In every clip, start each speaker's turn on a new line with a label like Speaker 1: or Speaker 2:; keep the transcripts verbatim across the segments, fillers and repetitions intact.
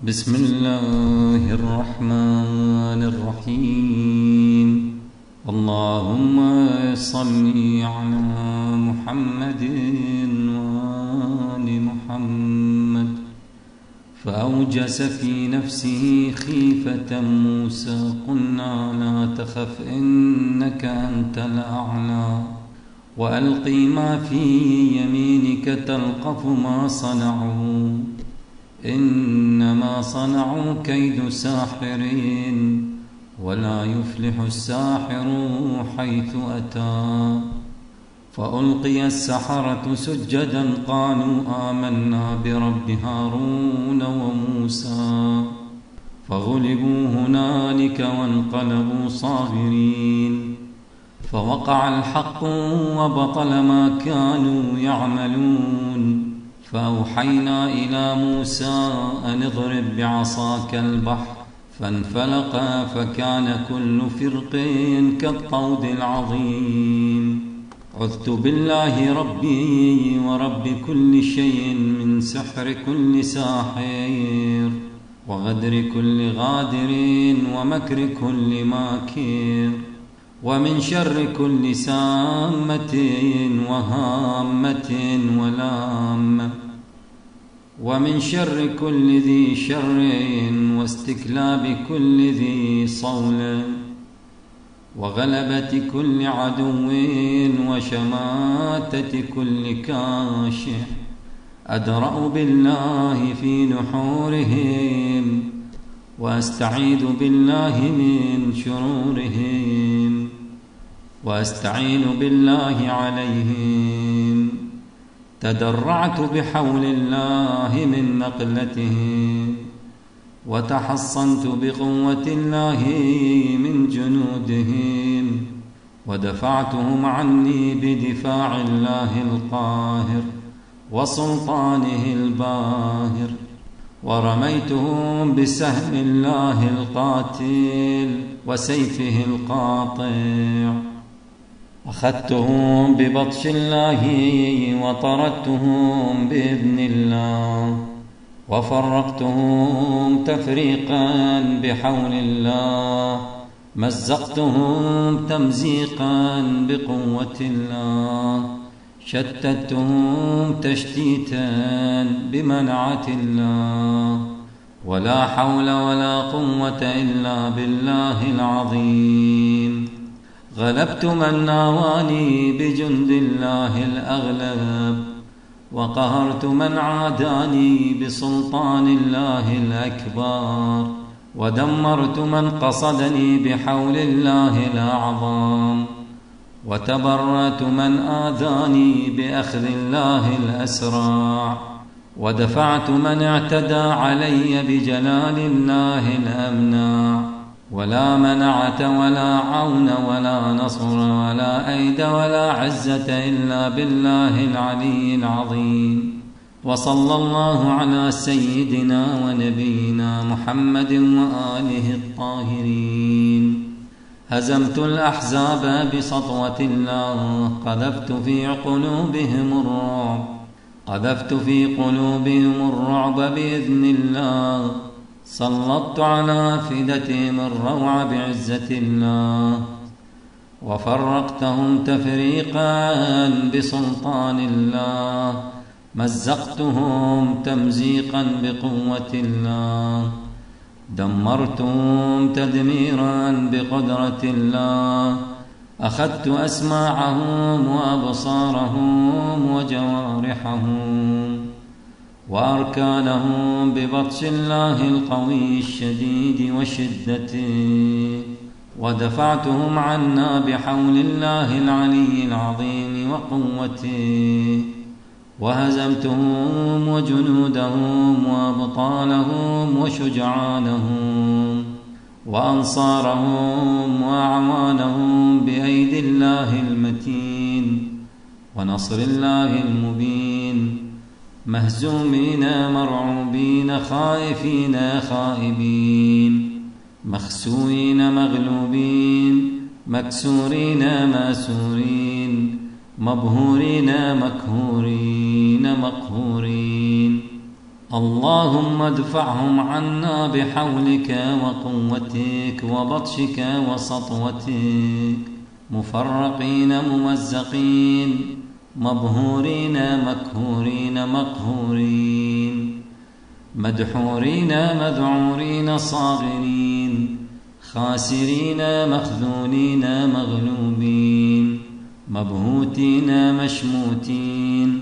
Speaker 1: بسم الله الرحمن الرحيم. اللهم صل على محمد وآل محمد. فأوجس في نفسه خيفة موسى قلنا لا تخف إنك أنت الأعلى وألقي ما في يمينك تلقف ما صنعوا إنما صنعوا كيد ساحر ولا يفلح الساحر حيث أتى. فألقي السحرة سجدا قالوا آمنا برب هارون وموسى فغلبوا هنالك وانقلبوا صاغرين. فوقع الحق وبطل ما كانوا يعملون. فأوحينا إلى موسى أن اضرب بعصاك البحر فانفلق فكان كل فرق كالطود العظيم. عذت بالله ربي ورب كل شيء من سحر كل ساحر وغدر كل غادر ومكر كل ماكر ومن شر كل سامة وهامة ولامة ومن شر كل ذي شر واستكلاب كل ذي صول وغلبة كل عدو وشماتة كل كاشح. أدرأ بالله في نحورهم وأستعيذ بالله من شرورهم وأستعين بالله عليهم. تدرعت بحول الله من نقلتهم وتحصنت بقوة الله من جنودهم ودفعتهم عني بدفاع الله القاهر وسلطانه الباهر. ورميتهم بسهم الله القاتل وسيفه القاطع. أخذتهم ببطش الله وطردتهم بإذن الله وفرقتهم تفريقا بحول الله. مزقتهم تمزيقا بقوة الله. شتتهم تشتيتا بمنعة الله. ولا حول ولا قوة إلا بالله العظيم. غلبت من ناواني بجند الله الأغلب وقهرت من عاداني بسلطان الله الأكبر ودمرت من قصدني بحول الله الأعظم وتبرأت من آذاني بأخذ الله الأسرع ودفعت من اعتدى علي بجلال الله الأمنع. ولا منعة ولا عون ولا نصر ولا أيد ولا عزة إلا بالله العلي العظيم. وصلى الله على سيدنا ونبينا محمد وآله الطاهرين. هزمت الأحزاب بسطوة الله. قذفت في قلوبهم الرعب قذفت في قلوبهم الرعب بإذن الله. سلطت على أفئدتهم الروع بعزة الله. وفرقتهم تفريقا بسلطان الله. مزقتهم تمزيقا بقوة الله. دمرتهم تدميرا بقدرة الله. أخذت أسماعهم وأبصارهم وجوارحهم وأركانهم ببطش الله القوي الشديد وشدته. ودفعتهم عنا بحول الله العلي العظيم وقوته. وهزمتهم وجنودهم وأبطالهم وشجعانهم وأنصارهم وأعوانهم بأيدي الله المتين ونصر الله المبين. مهزومين مرعوبين خائفين خائبين مخسوين مغلوبين مكسورين ماسورين مبهورين مكهورين مقهورين. اللهم ادفعهم عنا بحولك وقوتك وبطشك وسطوتك، مفرقين ممزقين، مبهورين مكهورين مقهورين، مدحورين مذعورين صاغرين، خاسرين مخذولين مغلوبين، مبهوتين مشموتين،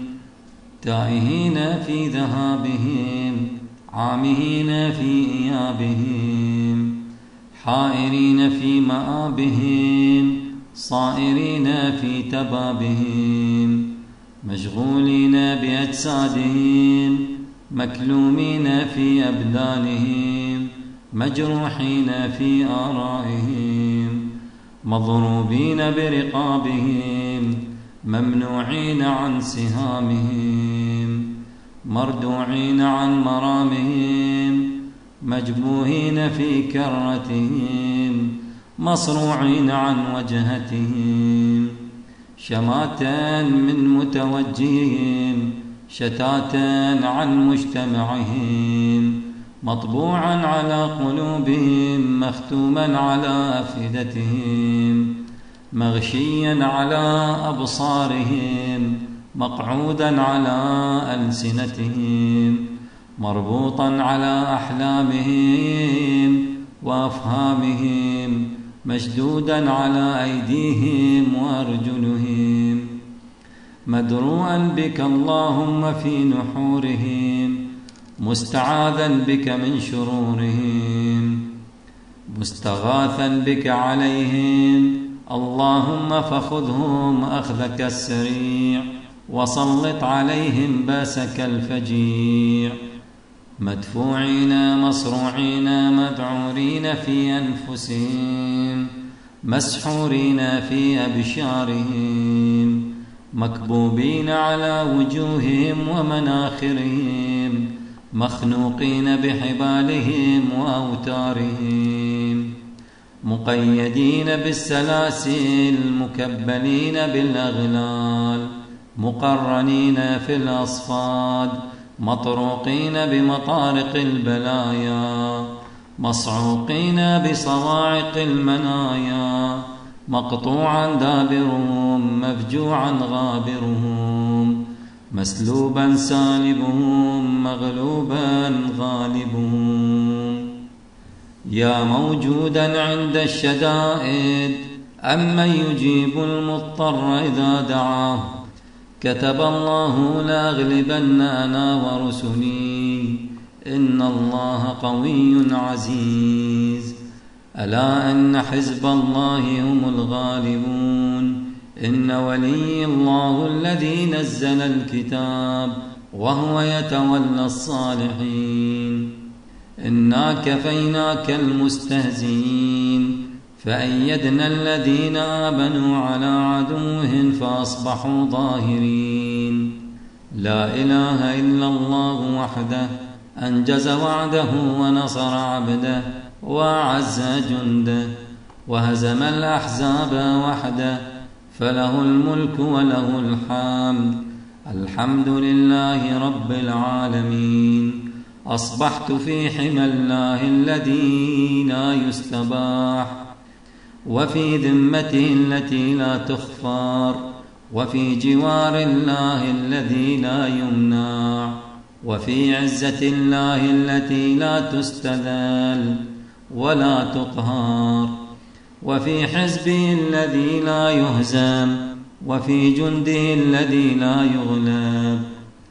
Speaker 1: تائهين في ذهابهم، عامهين في إيابهم، حائرين في مآبهم، صائرين في تبابهم، مشغولين بأجسادهم، مكلومين في أبدانهم، مجروحين في آرائهم، مضروبين برقابهم، ممنوعين عن سهامهم، مردوعين عن مرامهم، مجبوهين في كرتهم، مصروعين عن وجهتهم، شماتا من متوجههم، شتاتا عن مجتمعهم، مطبوعا على قلوبهم، مختوما على أفئدتهم، مغشيا على أبصارهم، مقعودا على ألسنتهم، مربوطا على أحلامهم وأفهامهم، مشدودا على أيديهم وأرجلهم، مدروءا بك اللهم في نحورهم، مستعاذا بك من شرورهم، مستغاثا بك عليهم، اللهم فخذهم أخذك السريع، وسلط عليهم باسك الفجيع، مدفوعين مصروعين مذعورين في أنفسهم، مسحورين في أبشارهم، مكبوبين على وجوههم ومناخرهم، مخنوقين بحبالهم وأوتارهم، مقيدين بالسلاسل، مكبلين بالأغلال، مقرنين في الأصفاد، مطروقين بمطارق البلايا، مصعوقين بصواعق المنايا، مقطوعا دابرهم، مفجوعا غابرهم، مسلوبا سالبهم، مغلوبا غالبهم، يا موجودا عند الشدائد، أمن يجيب المضطر إذا دعاه، كتب الله لأغلبن أنا ورسلي، إن الله قوي عزيز. ألا أن حزب الله هم الغالبون، إن ولي الله الذي نزل الكتاب وهو يتولى الصالحين. إنا كفيناك المستهزئين، فأيدنا الذين آمنوا على عدوهم فأصبحوا ظاهرين. لا إله إلا الله وحده أنجز وعده ونصر عبده وأعز جنده وهزم الأحزاب وحده، فله الملك وله الحمد. الحمد لله رب العالمين. أصبحت في حمى الله الذي لا يستباح، وفي ذمته التي لا تخفر، وفي جوار الله الذي لا يمنع، وفي عزة الله التي لا تستذل ولا تقهر، وفي حزبه الذي لا يهزم، وفي جنده الذي لا يغلب،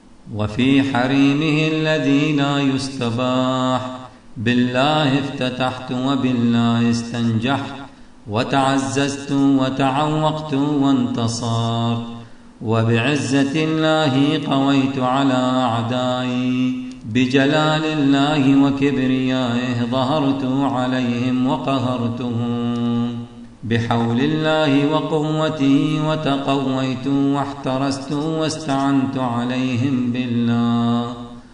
Speaker 1: وفي حريمه الذي لا يستباح. بالله افتتحت وبالله استنجحت، وتعززت وتعوقت وانتصرت، وبعزة الله قويت على أعدائي، بجلال الله وكبريائه ظهرت عليهم وقهرتهم، بحول الله وقوته وتقويت واحترست واستعنت عليهم بالله،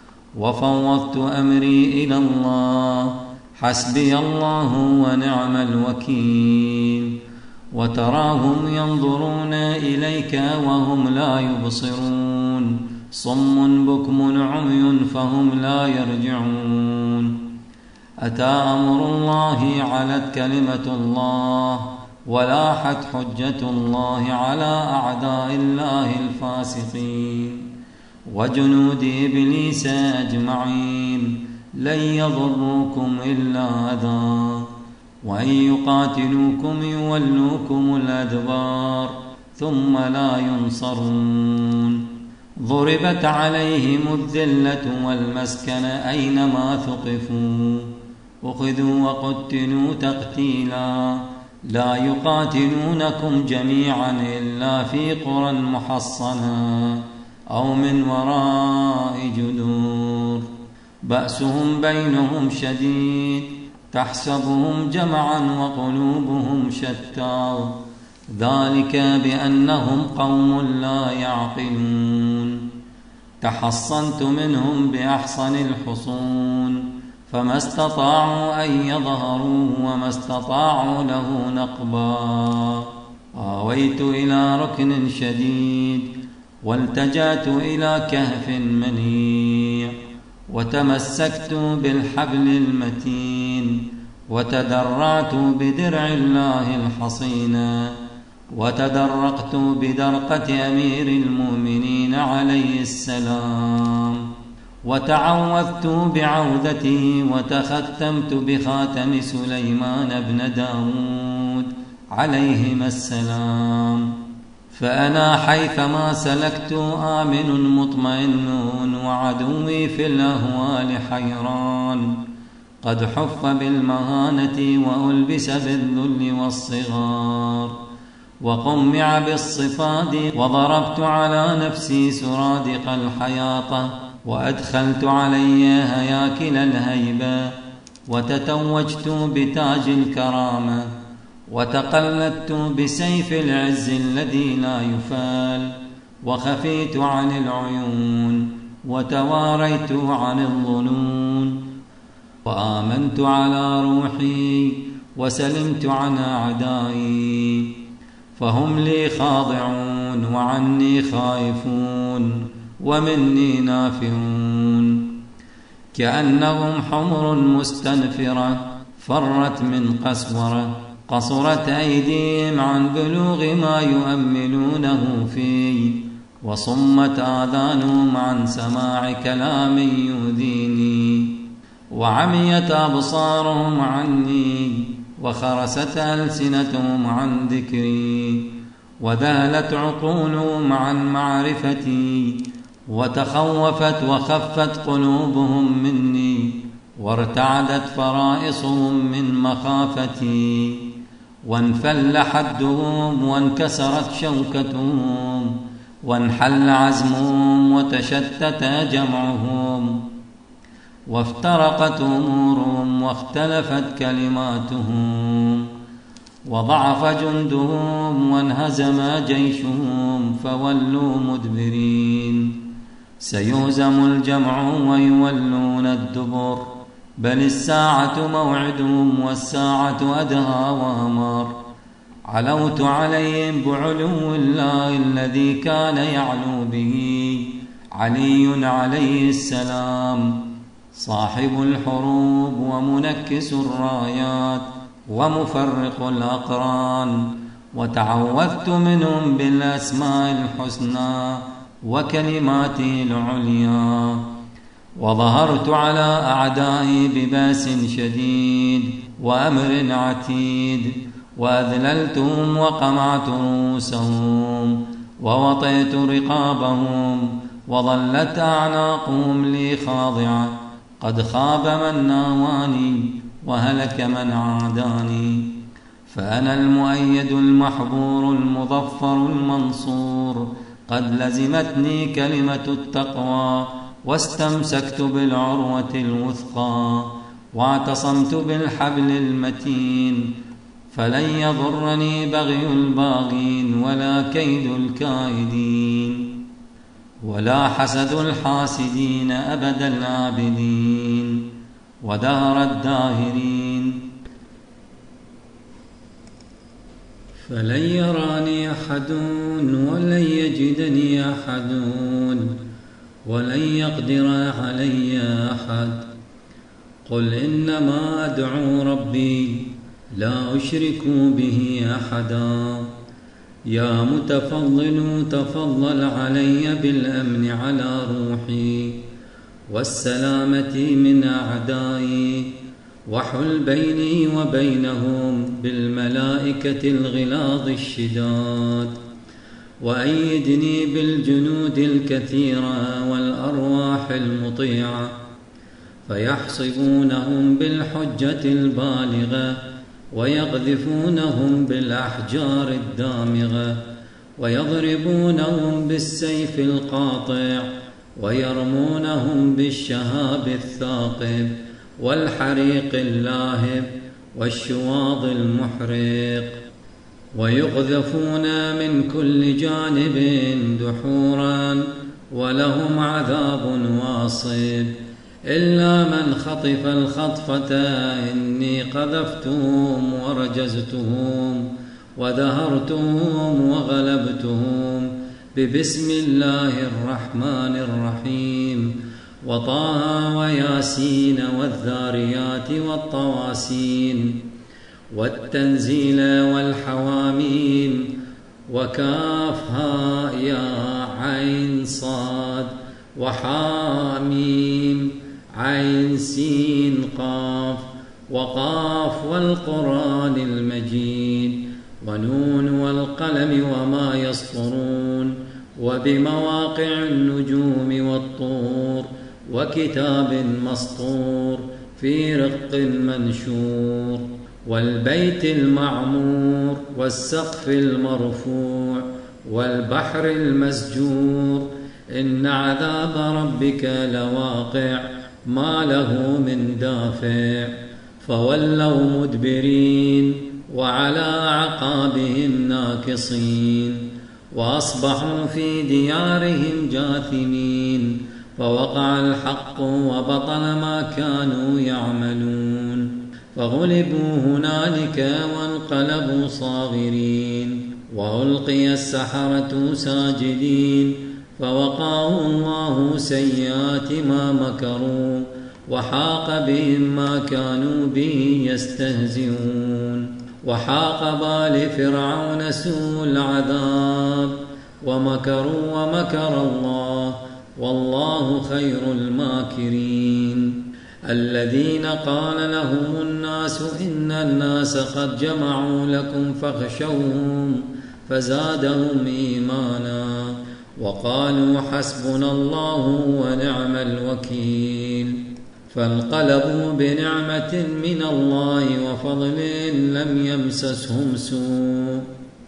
Speaker 1: وفوضت أمري إلى الله. حسبي الله ونعم الوكيل. وتراهم ينظرون إليك وهم لا يبصرون، صم بكم عمي فهم لا يرجعون. أتى أمر الله علت كلمة الله ولاحت حجة الله على أعداء الله الفاسقين وجنود إبليس أجمعين لن يضروكم إلا أذى وإن يقاتلوكم يولوكم الأدبار ثم لا ينصرون. ضربت عليهم الذلة والمسكنة أينما ثقفوا أخذوا وقتلوا تقتيلا لا يقاتلونكم جميعا إلا في قرى محصنة أو من وراء جدور بأسهم بينهم شديد تحسبهم جمعا وقلوبهم شتى ذلك بأنهم قوم لا يعقلون. تحصنت منهم بأحصن الحصون فما استطاعوا أن يظهروا وما استطاعوا له نقبا. آويت إلى ركن شديد والتجأت إلى كهف منيع وتمسكت بالحبل المتين وتدرعت بدرع الله الحصينة وتدرقت بدرقة أمير المؤمنين عليه السلام وتعوذت بعوذته وتختمت بخاتم سليمان بن داود عليهما السلام. فأنا حيثما سلكت آمن مطمئن وعدوي في الأهوال حيران قد حف بالمهانة وألبس بالذل والصغار وقمع بالصفاد وضربت على نفسي سرادق الحياطة وأدخلت علي هياكل الهيبة وتتوجت بتاج الكرامة وتقلدت بسيف العز الذي لا يفال وخفيت عن العيون وتواريت عن الظنون وآمنت على روحي وسلمت عن أعدائي فهم لي خاضعون وعني خائفون ومني نافرون كأنهم حمر مستنفرة فرت من قسورة قصرت أيديهم عن بلوغ ما يؤملونه فيه وصمت آذانهم عن سماع كلام يؤذيني وعميت أبصارهم عني وخرست ألسنتهم عن ذكري وذهلت عقولهم عن معرفتي وتخوفت وخفت قلوبهم مني وارتعدت فرائصهم من مخافتي وانفل حدهم وانكسرت شوكتهم وانحل عزمهم وتشتت جمعهم وافترقت أمورهم واختلفت كلماتهم وضعف جندهم وانهزم جيشهم فولوا مدبرين. سيهزم الجمع ويولون الدبر بل الساعة موعدهم والساعة أدهى وأمر. علوت عليهم بعلو الله الذي كان يعلو به علي عليه السلام صاحب الحروب ومنكس الرايات ومفرق الأقران وتعوذت منهم بالأسماء الحسنى وكلماته العليا وظهرت على أعدائي بباس شديد وأمر عتيد وأذللتهم وقمعت رؤوسهم ووطئت رقابهم وظلت أعناقهم لي خاضعة. قد خاب من ناواني وهلك من عاداني فأنا المؤيد المحبور المظفر المنصور. قد لزمتني كلمة التقوى واستمسكت بالعروة الوثقى واعتصمت بالحبل المتين فلن يضرني بغي الباغين ولا كيد الكائدين ولا حسد الحاسدين أبد العابدين ودهر الداهرين. فلن يراني أحد ولن يجدني أحد ولن يقدر علي أحد. قل إنما أدعو ربي لا أشرك به أحدا. يا متفضل تفضل علي بالأمن على روحي والسلامة من أعدائي، وحل بيني وبينهم بالملائكة الغلاظ الشداد، وأيدني بالجنود الكثيرة والأرواح المطيعة، فيحصبونهم بالحجة البالغة ويقذفونهم بالأحجار الدامغة، ويضربونهم بالسيف القاطع، ويرمونهم بالشهاب الثاقب والحريق اللاهب والشواظ المحرق، ويقذفون من كل جانب دحورا، ولهم عذاب واصب، إلا من خطف الخطفة إني قذفتهم ورجزتهم ودهرتهم وغلبتهم ببسم الله الرحمن الرحيم، وطه وياسين والذاريات والطواسين والتنزيل والحواميم، وكافها يا عين صاد وحاميم عين سين قاف، وقاف والقرآن المجيد، ونون والقلم وما يسطرون، وبمواقع النجوم والطور، وكتاب مسطور في رق منشور، والبيت المعمور، والسقف المرفوع، والبحر المسجور، إن عذاب ربك لواقع ما له من دافع. فولوا مدبرين وعلى أعقابهم ناكصين، وأصبحوا في ديارهم جاثمين، فوقع الحق وبطل ما كانوا يعملون، فغلبوا هنالك وانقلبوا صاغرين، وألقي السحرة ساجدين، فوقاه الله سيئات ما مكروا، وحاق بهم ما كانوا به يستهزئون، وحاق بآل فرعون سوء العذاب، ومكروا ومكر الله والله خير الماكرين. الذين قال لهم الناس إن الناس قد جمعوا لكم فاخشوهم فزادهم إيمانا، وقالوا حسبنا الله ونعم الوكيل، فانقلبوا بنعمة من الله وفضل لم يمسسهم سوء،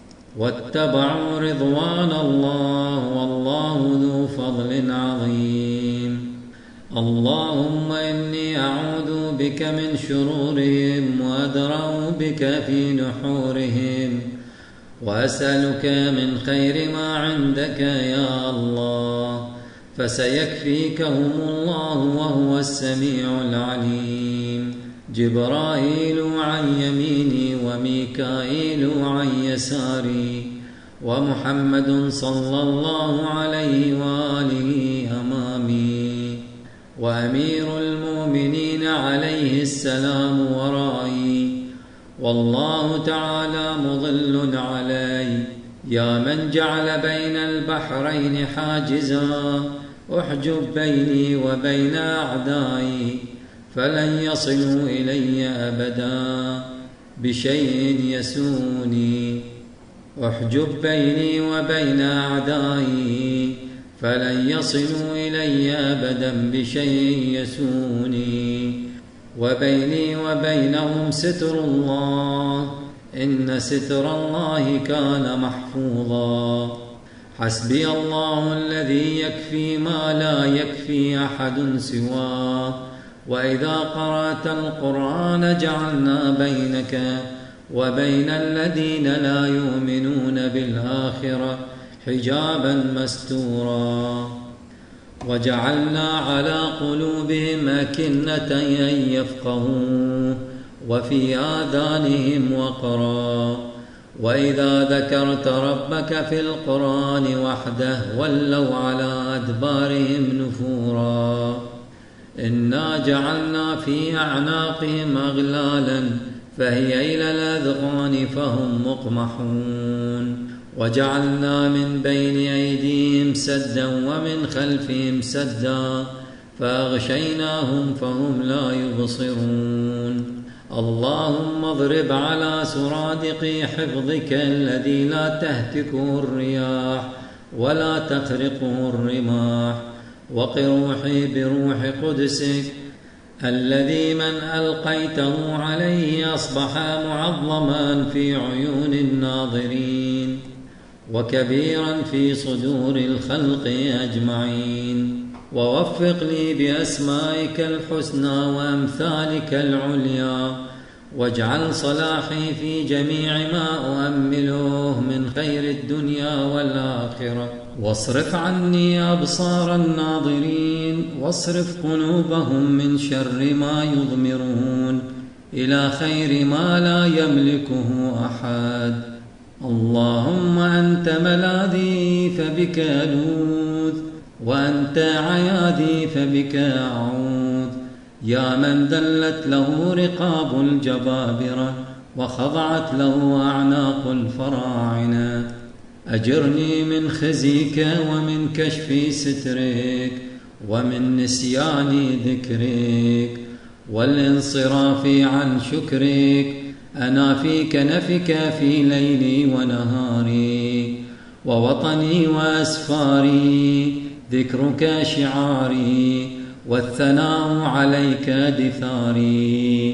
Speaker 1: واتبعوا رضوان الله والله ذو فضل عظيم. اللهم إني أعوذ بك من شرورهم وأدرأ بك في نحورهم، وأسألك من خير ما عندك يا الله، فسيكفيكهم الله وهو السميع العليم. جبرائيل عن يميني وميكائيل عن يساري، ومحمد صلى الله عليه وآله أمامي، وأمير المؤمنين عليه السلام ورائي، والله تعالى مضل علي. يا من جعل بين البحرين حاجزا، احجب بيني وبين أعدائي، فلن يصلوا إلي أبدا بشيء يسوني. احجب بيني وبين أعدائي، فلن يصلوا إلي أبدا بشيء يسوني. وبيني وبينهم ستر الله، إن ستر الله كان محفوظا. حسبي الله الذي يكفي ما لا يكفي أحد سواه. وإذا قرأت القرآن جعلنا بينك وبين الذين لا يؤمنون بالآخرة حجابا مستورا، وجعلنا على قلوبهم أكنة أن يفقهوا، وفي آذانهم وقرا، وإذا ذكرت ربك في القرآن وحده ولوا على أدبارهم نفورا إنا جعلنا في أعناقهم أغلالا فهي إلى الأذقان فهم مقمحون وجعلنا من بين أيديهم سدا ومن خلفهم سدا فأغشيناهم فهم لا يبصرون اللهم اضرب على سرادق حفظك الذي لا تهتكه الرياح ولا تخرقه الرماح وق روحي بروح قدسك الذي من ألقيته عليه أصبح معظما في عيون الناظرين وكبيرا في صدور الخلق أجمعين ووفق لي بأسمائك الحسنى وأمثالك العليا واجعل صلاحي في جميع ما أؤمله من خير الدنيا والآخرة واصرف عني أبصار الناظرين واصرف قلوبهم من شر ما يضمرون إلى خير ما لا يملكه أحد اللهم أنت ملاذي فبك ألوذ وأنت عياذي فبك أعوذ يا من ذلت له رقاب الجبابرة وخضعت له أعناق الفراعنة أجرني من خزيك ومن كشف سترك ومن نسيان ذكرك والانصراف عن شكرك أنا في كنفك في ليلي ونهاري ووطني وأسفاري ذكرك شعاري والثناء عليك دثاري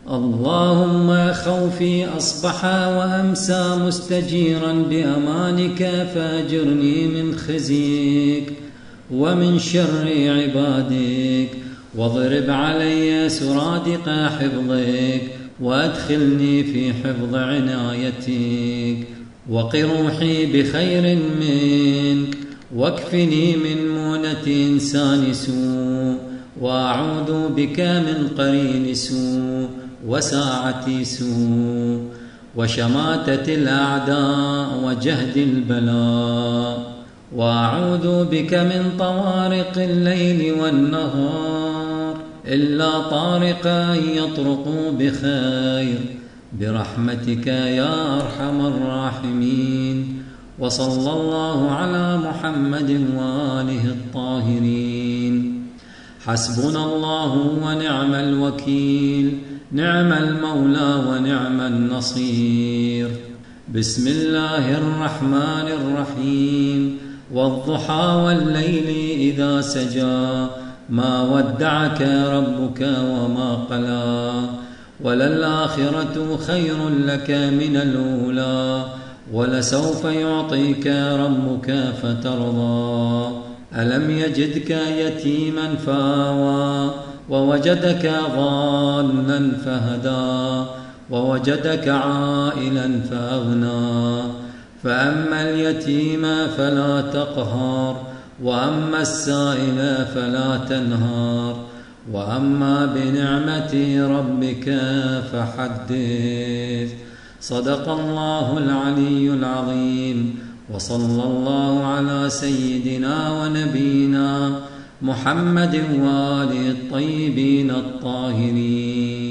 Speaker 1: اللهم خوفي أصبح وأمسى مستجيرا بأمانك فأجرني من خزيك ومن شر عبادك واضرب علي سرادق حفظك وأدخلني في حفظ عنايتك وق روحي بخير منك واكفني من مونة إنسان سوء وأعوذ بك من قرين سوء وساعة سوء وشماتة الأعداء وجهد البلاء وأعوذ بك من طوارق الليل والنهار إلا طارقا يطرق بخير برحمتك يا أرحم الراحمين وصلى الله على محمد وآله الطاهرين حسبنا الله ونعم الوكيل نعم المولى ونعم النصير بسم الله الرحمن الرحيم والضحى والليل إذا سجى ما ودعك ربك وما قلى وللآخرة خير لك من الأولى ولسوف يعطيك ربك فترضى ألم يجدك يتيما فآوى ووجدك ضالا فهدى ووجدك عائلا فأغنى فأما اليتيم فلا تقهر وأما السائل فلا تنهار وأما بنعمة ربك فحدث صدق الله العلي العظيم وصلى الله على سيدنا ونبينا محمد وآله الطيبين الطاهرين.